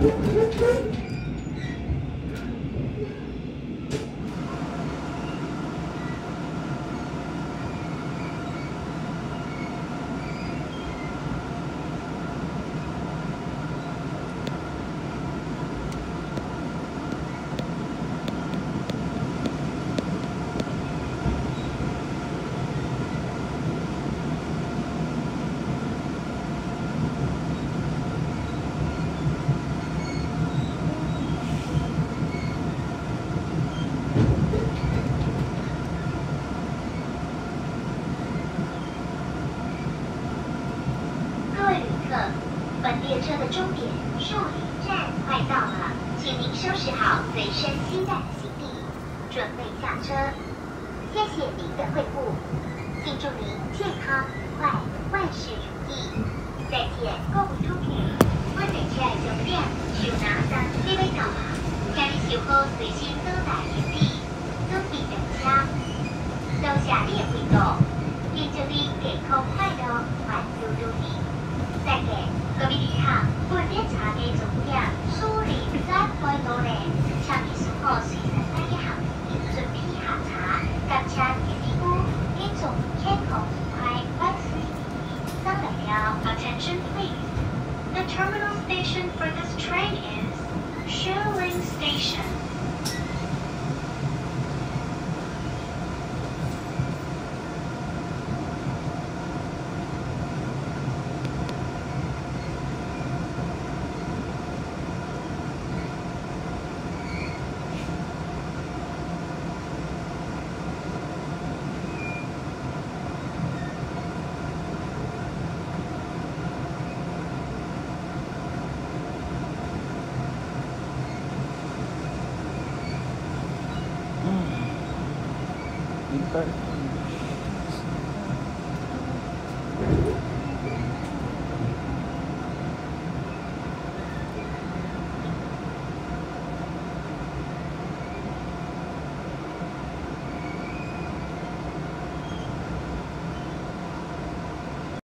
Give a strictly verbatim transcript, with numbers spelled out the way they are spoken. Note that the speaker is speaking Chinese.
本列车的终点树林站快到了，请您收拾好随身携带的行李，准备下车。谢谢您的惠顾，敬祝您健康愉快，万事如意。再见，各位旅客，本列车的终点树林站即将到了，请你收好随身携带行李，准备登车。多谢你的惠顾，敬祝您健康快乐，万事如意。再见，各位旅客，本列车的终点树林站快到了，请你收好随身带的行李，准备下车。感谢你的礼物，您祝健康愉快，万事如意。上来了 ，Attention please. The terminal station for this train is Shuling Station. 明白。